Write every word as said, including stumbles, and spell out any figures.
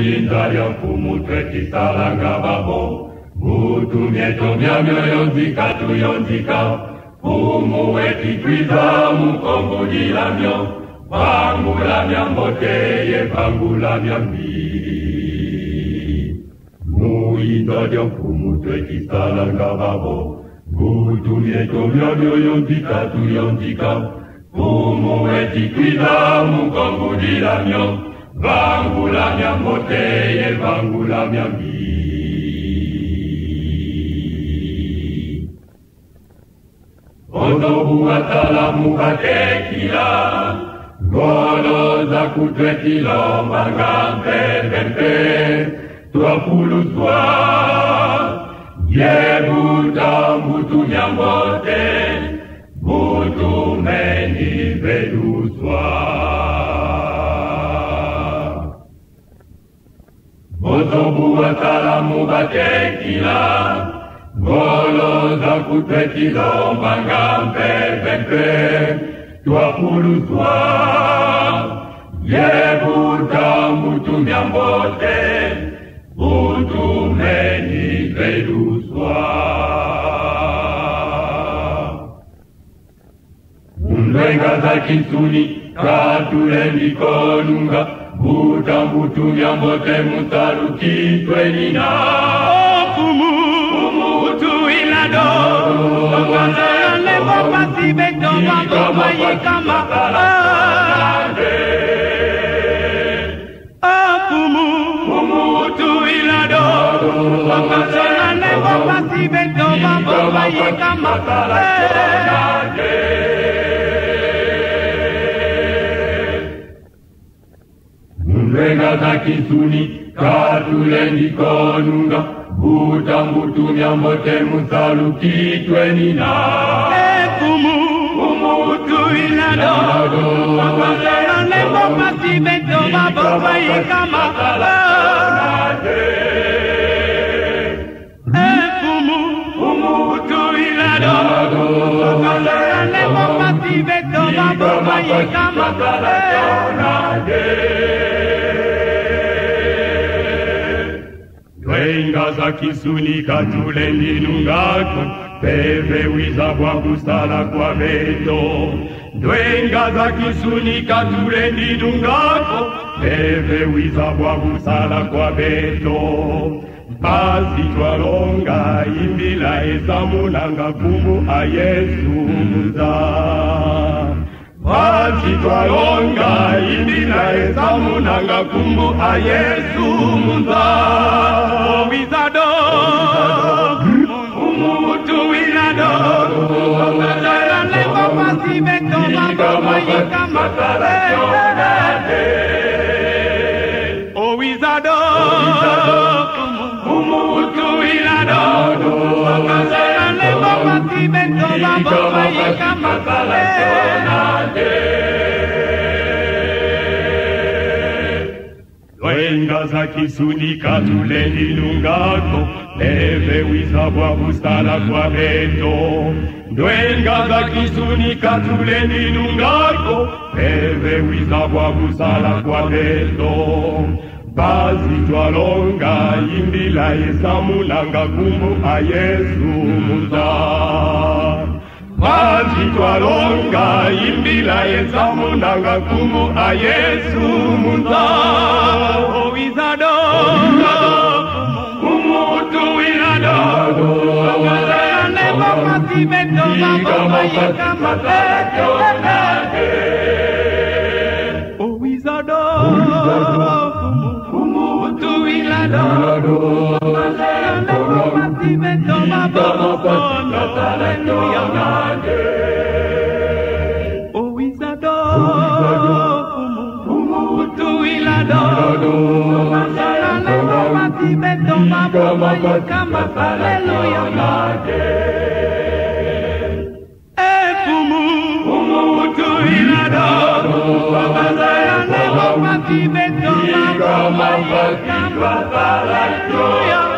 Muyindalia kumutwe kisalanga babo. Mutumye tomya myoyo nzika tuyonzika. Umuweti kwiza mukongulila myo. Bangula mya mboteye bangula mya mbi. Muyindalia kumutwe kisalanga babo. Mutumye tomya myoyo nzika tuyonzika. Umuweti kwiza mukongulila myo. Bangula mya mboteye bangula mya mbi. Otobu atalamu katekila. Golo za kutwekila mangampe pempe. Tuapuluswa. Yebuta mbutu nyambote. Mbutu meni veduswa. Otobu atalamu katekila. Golo za kutwekila mangampe pempe. Tuapuluswa. Yebuta mbutu nyambote. Mbutu meni veduswa. Mwenga za kisuni katule mikonunga. Buta mbutu nyambote musaluki nina. Kumu Kumu ilado. Kwanza lebo pasi beto mambo mayikama. Kumu Kumu ilado. Kwanza lebo pasi beto mambo mayikama. Mwenga za kisuni katule mikonunga. Buta mbutu nyambote musaluki nina. Kumu Kumu ilado. Kwanza lebo pasi beto mambo mayikama. Kumu Kumu ilado. Kwanza lebo pasi beto mambo mayikama. Twenga za kisuni katule ninungako. Peve wiza kwa kusala kwa beto. Twenga za kisuni katule ninungako. Peve wiza kwa kusala kwa beto. Basi twalonga imbila ezamunanga kumu a Yesu muza. Basi twalonga imbila ezamunanga kumu a Yesu muza. Wizado Umutu ilado. Kwanza lebo pasi beto mambo mayikama. O wizado Umutu ilado. Kwanza lebo pasi beto mambo mayikama. Twenga za kisuni katule ninungako. Peve wiza kwa kusala kwa beto. Twenga za kisuni katule ninungako. Peve wiza kwa kusala kwa beto. Basi twalonga imbila ezamunanga kumu a Yesu muza. Basi twalonga imbila ezamunanga kumu a Yesu muza. O wizado Umutu ilado. Kwanza lebo pasi beto mambo mayikama. O wizado Umutu ilado. Kwanza lebo pasi beto mambo mayikama. O wizado Umutu ilado. Kwanza lebo pasi beto mambo mayikama. Hallelujah. Kumu Umutu ilado. Kwanza lebo pasi beto mambo mayikama. Hallelujah.